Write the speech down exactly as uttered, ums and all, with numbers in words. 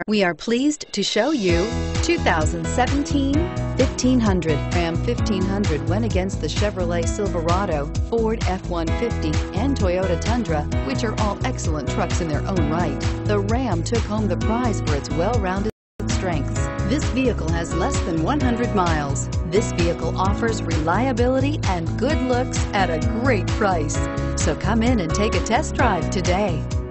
We are pleased to show you two thousand seventeen fifteen hundred. Ram fifteen hundred went against the Chevrolet Silverado, Ford F one fifty, and Toyota Tundra, which are all excellent trucks in their own right. The Ram took home the prize for its well-rounded strengths. This vehicle has less than one hundred miles. This vehicle offers reliability and good looks at a great price. So come in and take a test drive today.